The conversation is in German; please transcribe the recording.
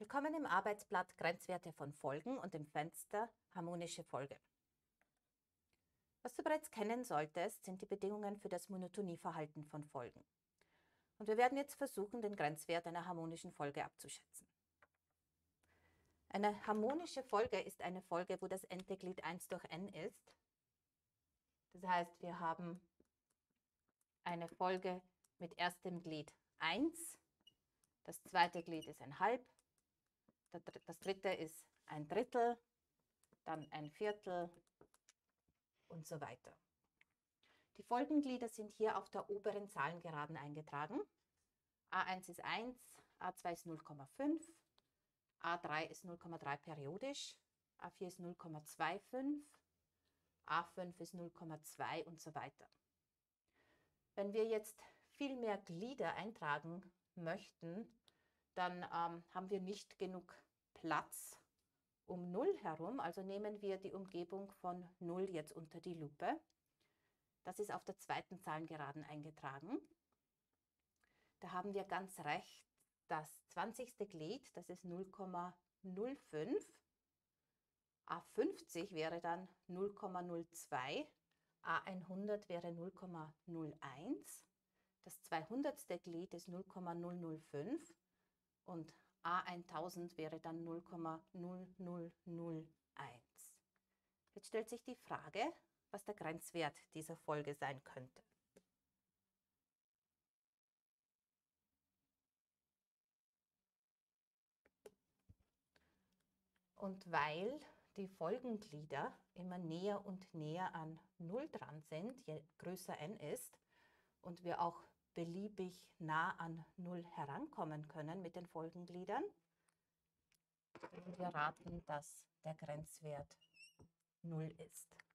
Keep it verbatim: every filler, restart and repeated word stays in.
Willkommen im Arbeitsblatt Grenzwerte von Folgen und im Fenster Harmonische Folge. Was du bereits kennen solltest, sind die Bedingungen für das Monotonieverhalten von Folgen. Und wir werden jetzt versuchen, den Grenzwert einer harmonischen Folge abzuschätzen. Eine harmonische Folge ist eine Folge, wo das n-te Glied eins durch n ist. Das heißt, wir haben eine Folge mit erstem Glied eins, das zweite Glied ist ein Halb, das dritte ist ein Drittel, dann ein Viertel und so weiter. Die Folgenglieder sind hier auf der oberen Zahlengeraden eingetragen. a eins ist eins, a zwei ist null Komma fünf, a drei ist null Komma drei periodisch, a vier ist null Komma fünfundzwanzig, a fünf ist null Komma zwei und so weiter. Wenn wir jetzt viel mehr Glieder eintragen möchten, dann ähm, haben wir nicht genug Platz um null herum, also nehmen wir die Umgebung von null jetzt unter die Lupe. Das ist auf der zweiten Zahlengeraden eingetragen. Da haben wir ganz rechts das zwanzigste Glied, das ist null Komma null fünf. a fünfzig wäre dann null Komma null zwei, a hundert wäre null Komma null eins, das zweihundertste Glied ist null Komma null null fünf und a tausend wäre dann null Komma null null null eins. Jetzt stellt sich die Frage, was der Grenzwert dieser Folge sein könnte. Und weil die Folgenglieder immer näher und näher an null dran sind, je größer n ist, und wir auch beliebig nah an null herankommen können mit den Folgengliedern, würden wir raten, dass der Grenzwert null ist.